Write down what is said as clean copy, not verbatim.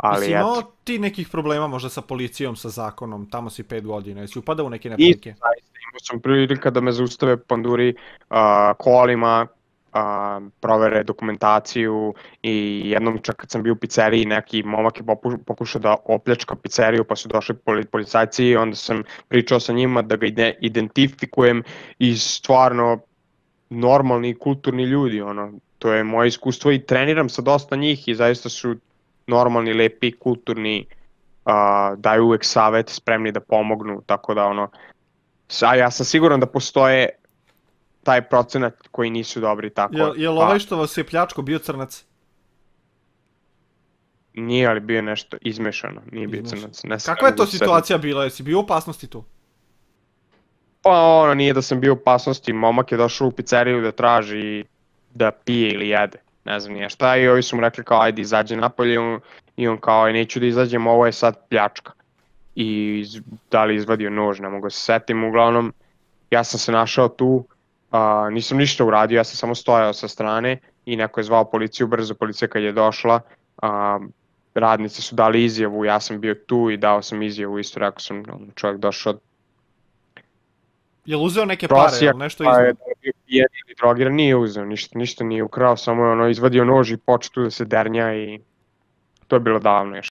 Ali Jesi imao eto. ti nekih problema možda sa policijom, sa zakonom, tamo si 5 godina, jesi upadao u neke Nisam neprilike? zaista, imao sam prilika da me zaustave panduri kolima, provere dokumentaciju i jednom čak kad sam bio u pizzeriji neki momak je pokušao da opljačka pizzeriju pa su došli policajci i onda sam pričao sa njima da ga identifikujem i stvarno normalni i kulturni ljudi, ono, to je moje iskustvo i treniram sa dosta njih i zaista su normalni, lepi, kulturni, daju uvek savet, spremni da pomognu, tako da ono, ja sam siguran da postoje taj procenat koji nisu dobri tako, Jel pa ovaj što vas je pljačko bio crnac? nije ali bio nešto izmešano, nije bio Izmešan. crnac, ne se Kakva ne je mogu to se setiti. situacija bila? Jesi bio u opasnosti tu? Pa ono, nije da sam bio u opasnosti, momak je došao u pizzeriju da traži da pije ili jede, ne znam nije šta i ovi su mu rekli kao ajde izađe napolje i on kao neću da izađem, ovo je sad pljačka. I da li izvadio nož, ne mogu se setim, uglavnom ja sam se našao tu, nisam ništa uradio, ja sam samo stojao sa strane i neko je zvao policiju, brzo policija kad je došla, radnici su dali izjavu, ja sam bio tu i dao sam izjavu, isto rekao sam, čovjek došao Jel uzeo neke pare, prosijak, jel nešto pa je iznao? da je bio pijen ili drogiran, nije uzeo, ništa nije ukrao, samo je ono izvadio nož i počeo tu da se dernja i to je bilo davno još.